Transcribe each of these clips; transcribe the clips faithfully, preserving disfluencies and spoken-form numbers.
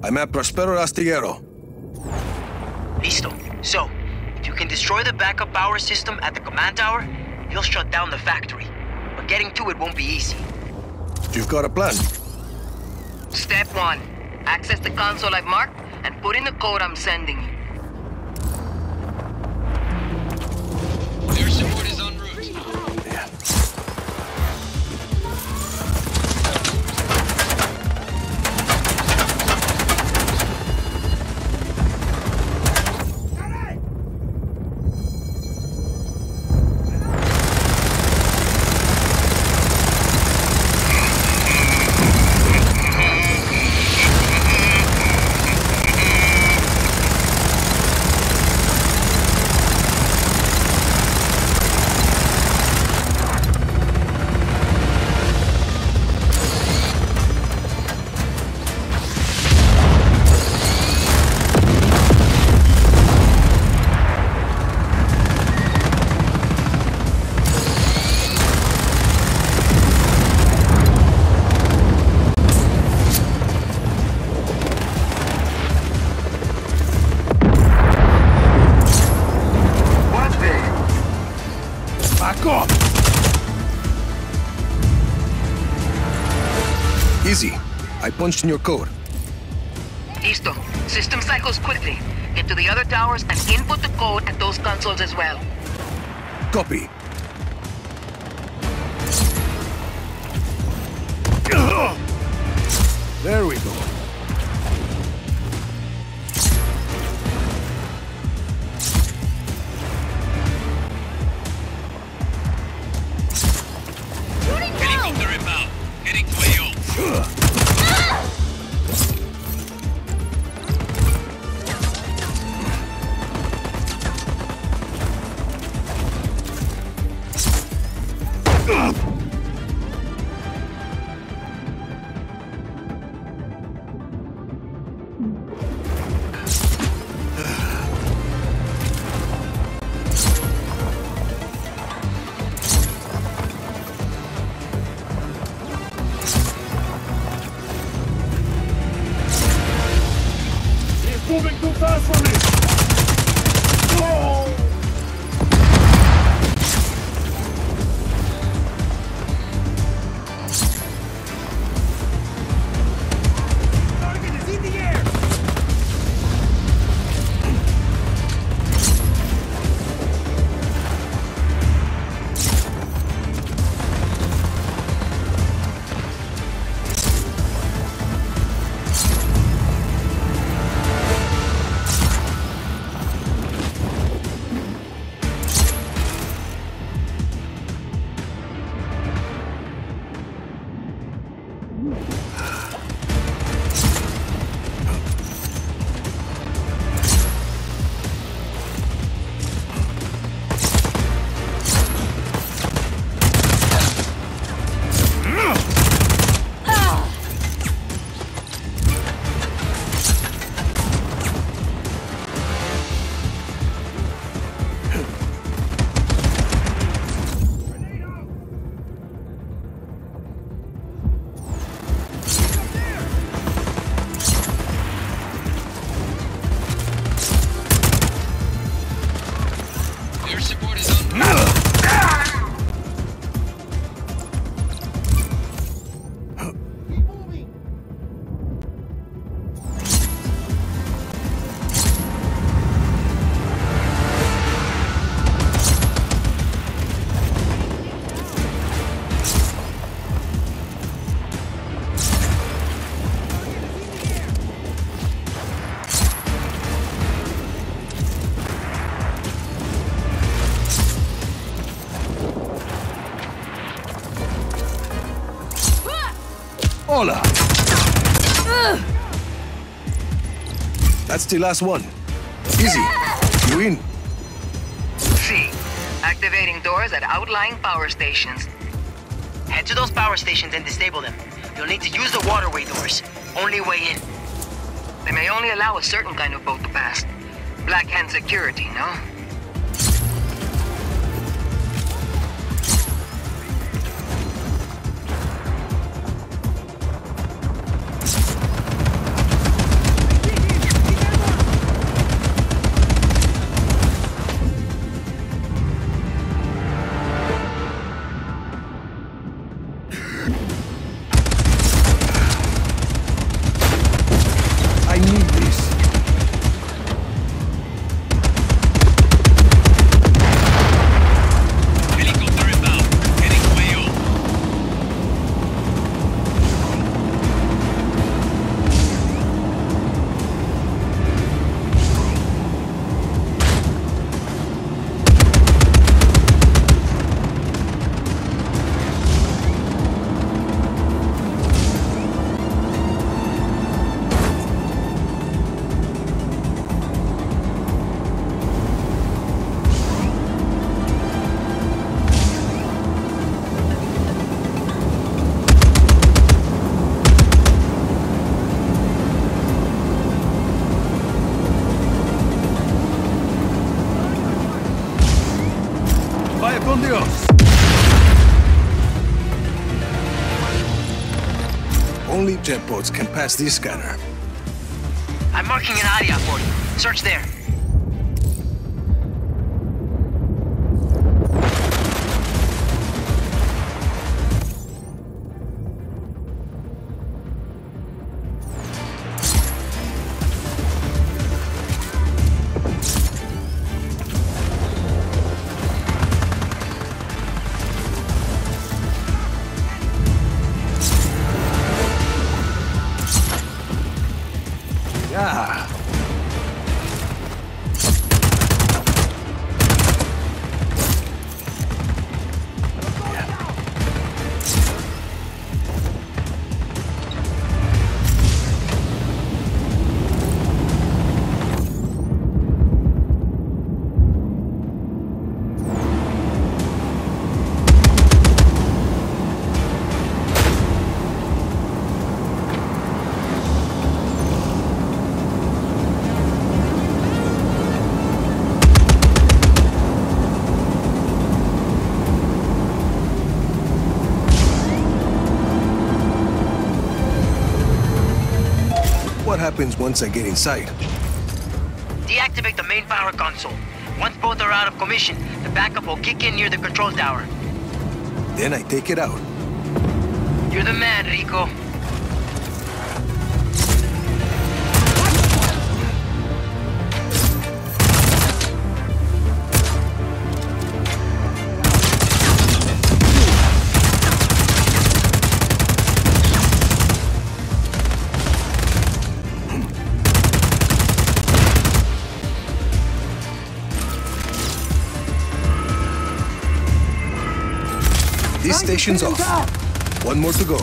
I'm at Prospero Astillero. Listo. So, if you can destroy the backup power system at the command tower, you'll shut down the factory. But getting to it won't be easy. You've got a plan? Step one. Access the console I've marked and put in the code I'm sending you. Air support is en route. Yeah. Back off! Easy. I punched in your code. Listo. System cycles quickly. Get to the other towers and input the code at those consoles as well. Copy. There we go. Helicopter inbound. Heading to A O. Moving too fast for me! Oh! Target is in the air! Air support is en route. Hola! That's the last one. Easy. You in? C. Activating doors at outlying power stations. Head to those power stations and disable them. You'll need to use the waterway doors. Only way in. They may only allow a certain kind of boat to pass. Black Hand security, no? Fire! Only jet boats can pass this scanner. I'm marking an area for you. Search there. Yeah. What happens once I get inside? Deactivate the main power console. Once both are out of commission, the backup will kick in near the control tower. Then I take it out. You're the man, Rico. This station's off. One more to go.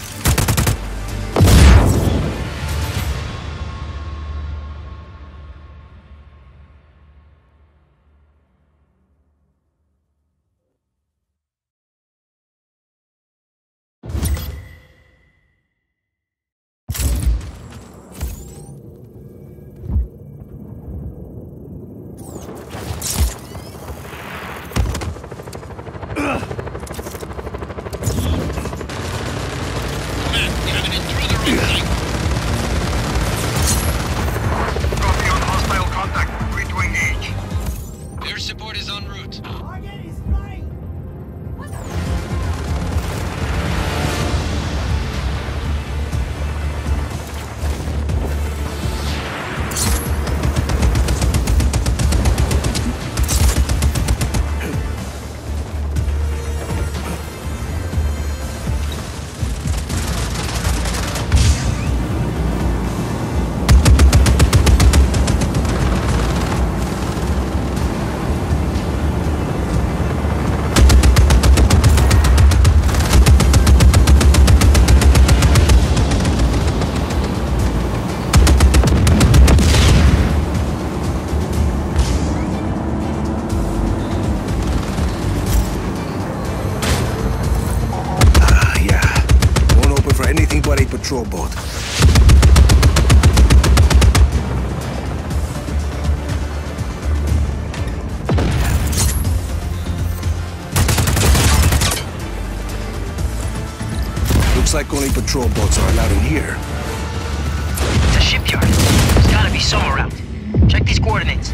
Patrol boat. Looks like only patrol boats are allowed in here. It's a shipyard. There's gotta be some around. Check these coordinates.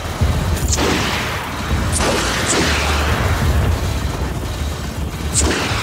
You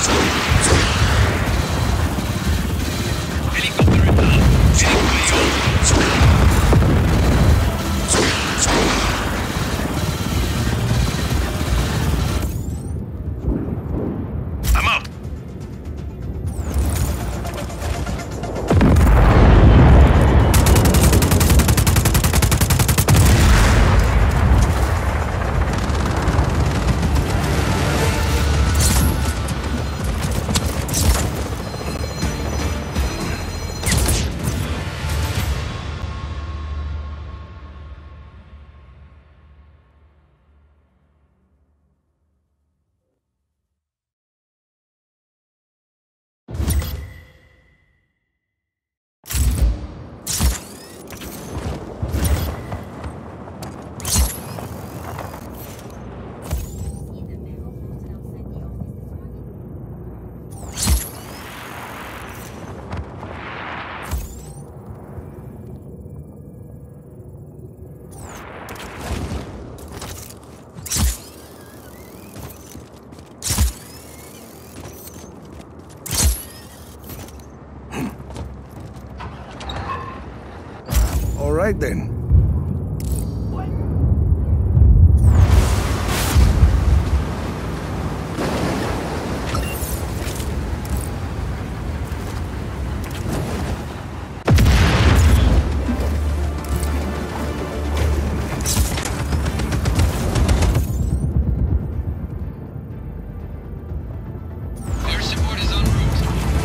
All right then. Air support is en route.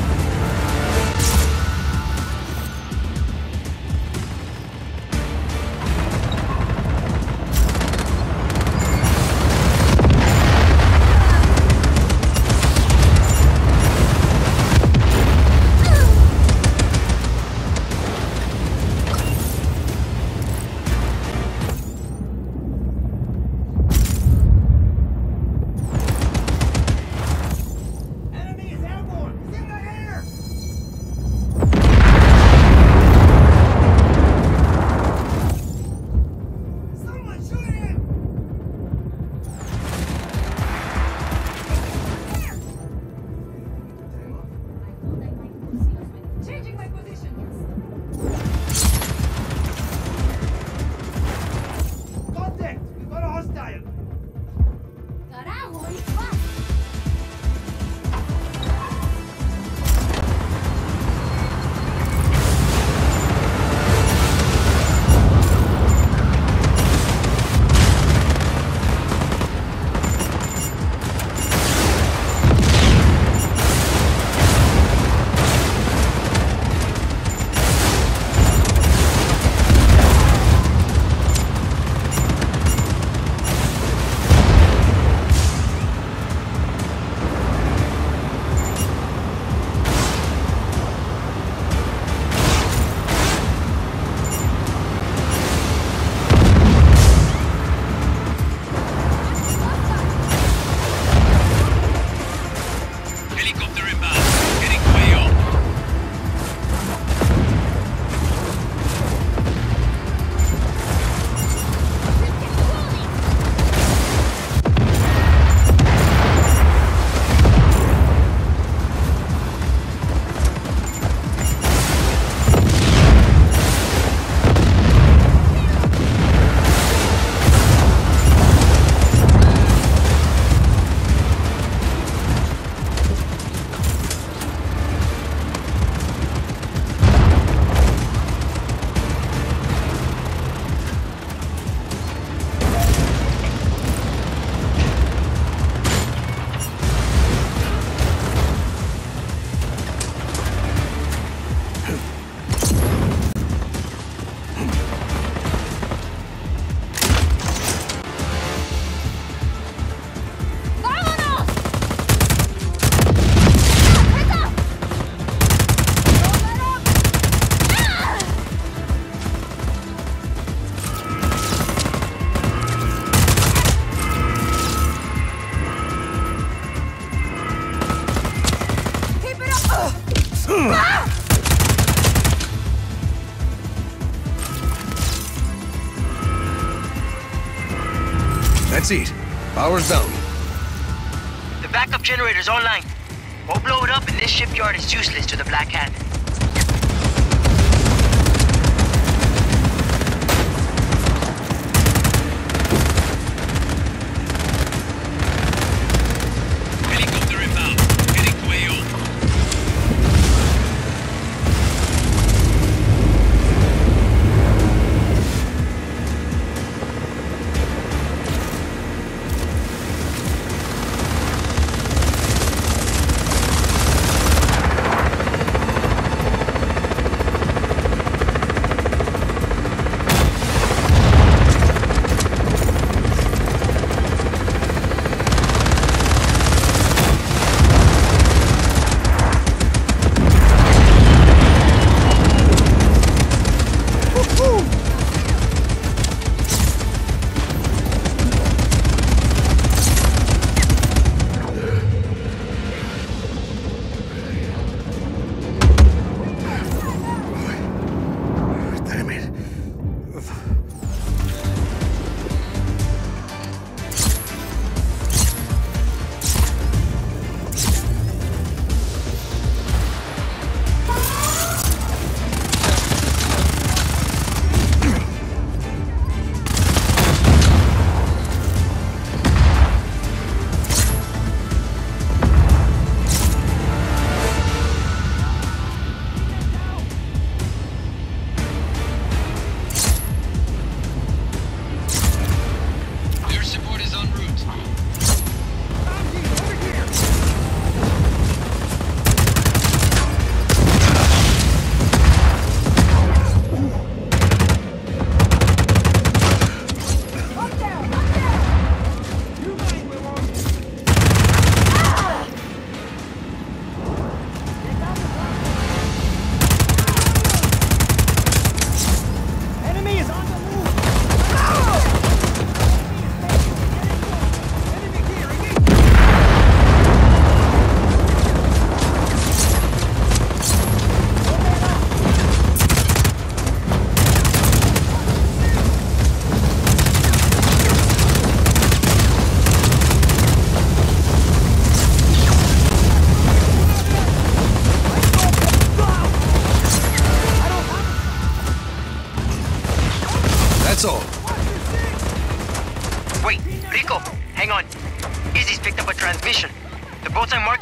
Changing my position. Contact! We've got a hostile! Carajo, it's fast. Helicopter inbound. Heading way off. ¡Vámonos! Keep it up! Ah! That's it. Power's down. The backup generator's online. Go blow it up and this shipyard is useless to the Black Hand. Helicopter inbound. Heading way off.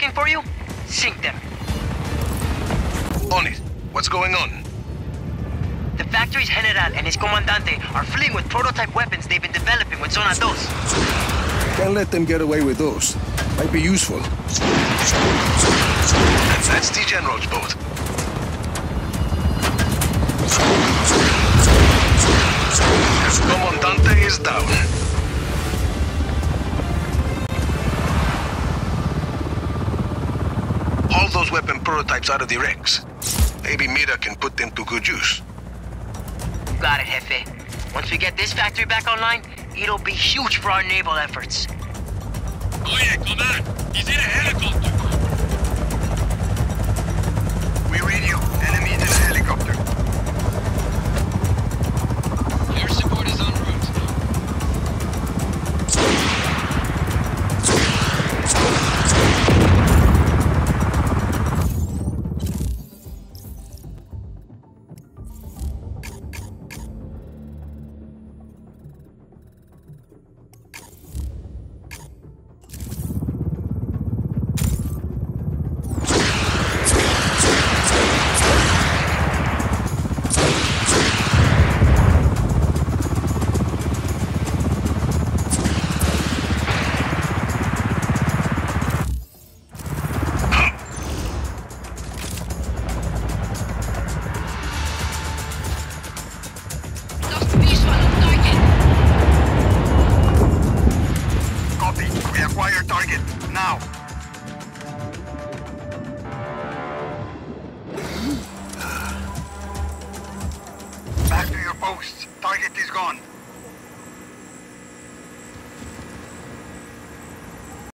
looking for you, sink them. On it. What's going on? The factory's general and his comandante are fleeing with prototype weapons they've been developing with Zona two. Can't let them get away with those. Might be useful. That's the general's boat. Comandante is down. Haul those weapon prototypes out of the wrecks. Maybe Mira can put them to good use. Got it, Jefe. Once we get this factory back online, it'll be huge for our naval efforts. Oye, command! He's in a helicopter! We read you. Enemy in a helicopter. Air support is en route. Lost visual on target. Copy. We acquire target. Now. Back to your posts. Target is gone.